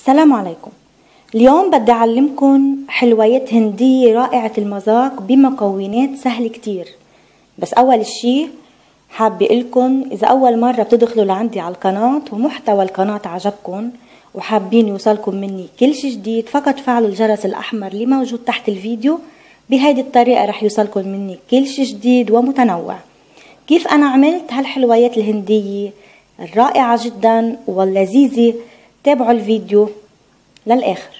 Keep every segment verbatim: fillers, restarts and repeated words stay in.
السلام عليكم. اليوم بدي أعلمكم حلويات هندية رائعة المذاق بمكونات سهل كتير. بس أول شي حابة لكم إذا أول مرة بتدخلوا لعندي على القناة ومحتوى القناة عجبكم وحابين يوصلكم مني كل شي جديد، فقط فعلوا الجرس الأحمر اللي موجود تحت الفيديو. بهيدي الطريقة رح يوصلكم مني كل شي جديد ومتنوع. كيف أنا عملت هالحلويات الهندية الرائعة جدا واللذيذة؟ تابعوا الفيديو للآخر.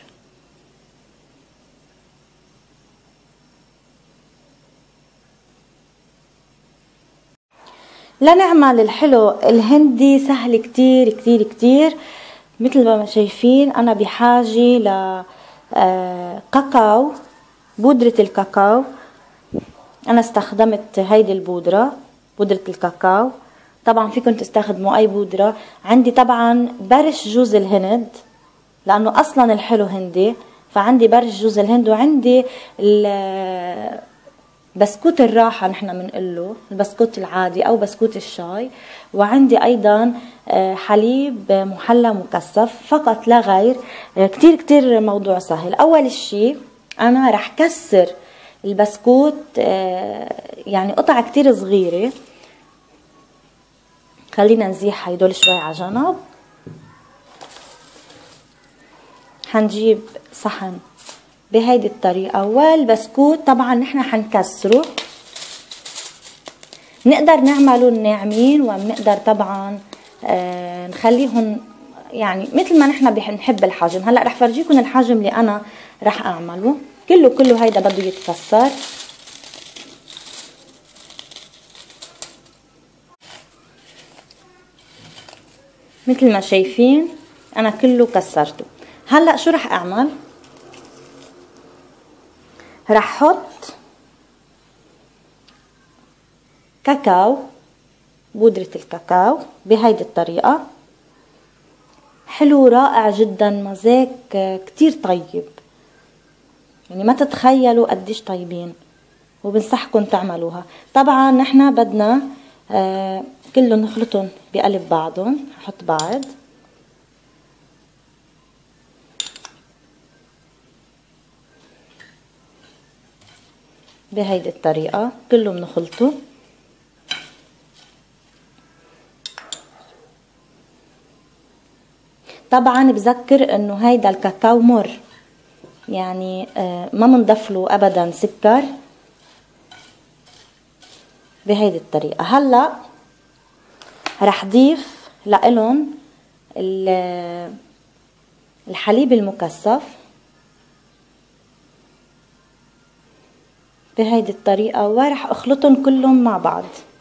لنعمل الحلو الهندي سهل كتير كتير كتير. مثل ما شايفين أنا بحاجة ل كاكاو، بودرة الكاكاو. أنا استخدمت هيدي البودرة، بودرة الكاكاو. طبعا فيكم تستخدموا أي بودرة. عندي طبعا برش جوز الهند لأنه أصلا الحلو هندي، فعندي برش جوز الهند، وعندي بسكوت الراحة نحن بنقله البسكوت العادي أو بسكوت الشاي، وعندي أيضا حليب محلى مكثف فقط لا غير. كتير كتير موضوع سهل. أول شي أنا رح كسر البسكوت يعني قطع كتير صغيرة. خلينا نزيح هيدول شوي على جنب. حنجيب صحن بهيدي الطريقة، والبسكوت طبعا نحن حنكسره. نقدر نعمله ناعمين وبنقدر طبعا آه نخليهم يعني مثل ما نحن بنحب الحجم. هلا رح فرجيكم الحجم اللي انا رح اعمله. كله كله هيدا بده يتكسر. مثل ما شايفين انا كله كسرته. هلا شو رح اعمل؟ رح احط كاكاو، بودرة الكاكاو بهيدي الطريقة. حلو رائع جدا، مذاق كتير طيب، يعني ما تتخيلوا قديش طيبين، وبنصحكم تعملوها. طبعا نحن بدنا آه كله نخلطهم بقلب بعضهم. هحط بعض بهيدي الطريقة، كله بنخلطه. طبعا بذكر انه هيدا الكاكاو مر، يعني آه ما منضيف له ابدا سكر بهيدي الطريقة. هلا رح ضيف لإلهم الحليب المكثف بهيدي الطريقة، ورح اخلطهم كلهم مع بعض.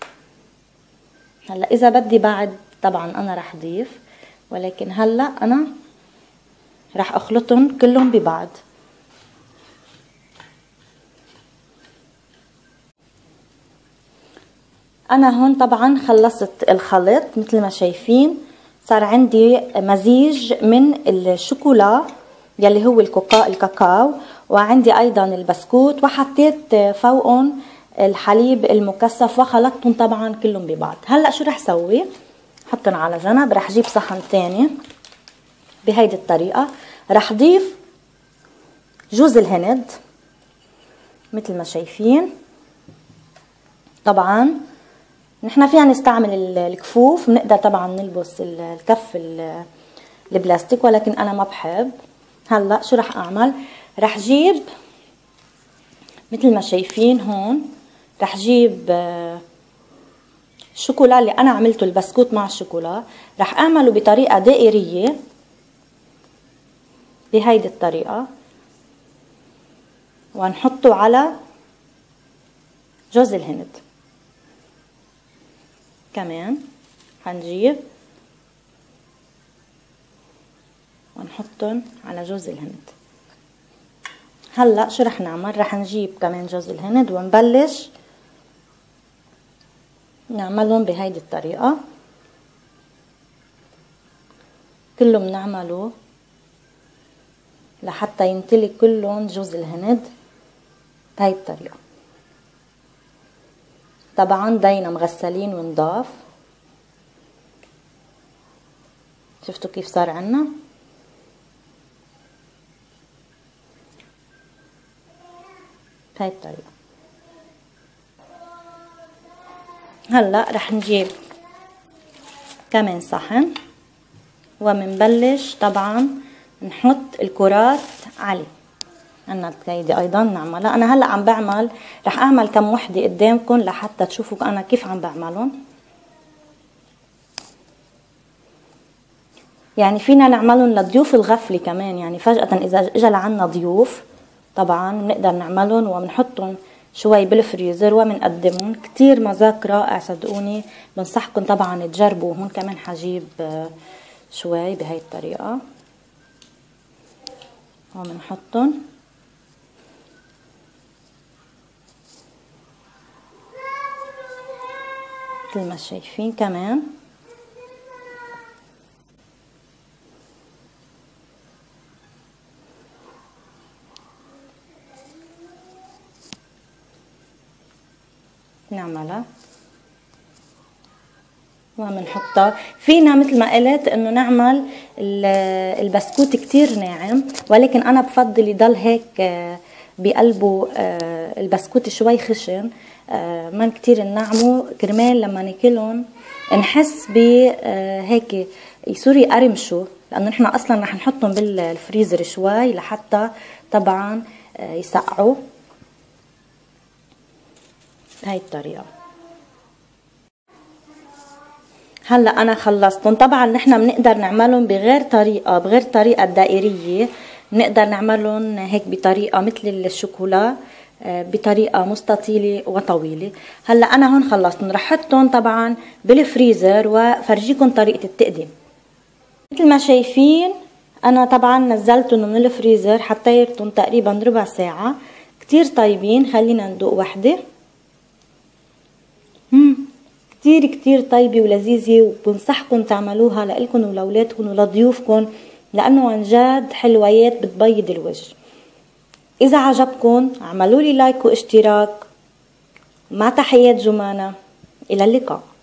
هلا اذا بدي بعد طبعا انا رح ضيف، ولكن هلا انا رح اخلطهم كلهم ببعض. انا هون طبعا خلصت الخلط. مثل ما شايفين صار عندي مزيج من الشوكولا يلي هو الكوكا الكاكاو، وعندي ايضا البسكوت، وحطيت فوقهم الحليب المكثف وخلطتهم طبعا كلهم ببعض. هلا شو رح سوي؟ حطهم على جنب. رح جيب صحن تاني بهيدي الطريقة. رح ضيف جوز الهند مثل ما شايفين. طبعا نحن فينا نستعمل الكفوف، بنقدر طبعا نلبس الكف البلاستيك، ولكن انا ما بحب. هلا شو رح اعمل؟ رح جيب مثل ما شايفين هون، رح جيب الشوكولا اللي انا عملته البسكوت مع الشوكولا. رح اعمله بطريقة دائرية بهيدي الطريقة، ونحطه على جوز الهند. كمان هنجيب ونحطهم على جوز الهند. هلا شو رح نعمل؟ رح نجيب كمان جوز الهند ونبلش نعملهم بهيدي الطريقة. كله بنعمله لحتى يمتلي كلهم جوز الهند بهيدي الطريقة. طبعا دينا مغسلين ونضاف. شفتوا كيف صار عنا؟ بهاي الطريقة. هلا رح نجيب كمان صحن ومنبلش طبعا نحط الكرات عليه. عنا هيدي ايضا نعملها. انا هلا عم بعمل، رح اعمل كم وحده قدامكم لحتى تشوفوا انا كيف عم بعملهم. يعني فينا نعملهم لضيوف الغفله كمان، يعني فجأة اذا اجى لعنا ضيوف طبعا بنقدر نعملهم وبنحطهم شوي بالفريزر وبنقدمهم. كتير مذاق رائع صدقوني، بنصحكم طبعا تجربوا. هون كمان حجيب شوي بهاي الطريقه وبنحطهم مثل ما شايفين. كمان نعملها وبنحطها. فينا مثل ما قلت انه نعمل البسكوت كتير ناعم، ولكن انا بفضل يضل هيك بقلبه البسكوت شوي خشن، ما كتير ننعمه كرمال لما ناكلهم نحس بهيك يصيروا يقرمشوا، لانه نحن اصلا رح نحطهم بالفريزر شوي لحتى طبعا يسقعوا بهاي الطريقه. هلا انا خلصتهم. طبعا نحن بنقدر نعملهم بغير طريقه، بغير الطريقه الدائريه، بنقدر نعملهم هيك بطريقه مثل الشوكولا، بطريقه مستطيله وطويله. هلا انا هون خلصتهم، رح احطهم طبعا بالفريزر وفرجيكم طريقه التقديم. مثل ما شايفين انا طبعا نزلتهم من الفريزر حطيتهم تقريبا ربع ساعه. كتير طيبين. خلينا ندوق وحده. امم كتير كتير طيبة ولذيذة، وبنصحكم تعملوها لإلكن ولأولادكن ولضيوفكن، لأنه عن جد حلويات بتبيض الوجه. إذا عجبكن اعملوا لي لايك واشتراك. مع تحيات جمانة، إلى اللقاء.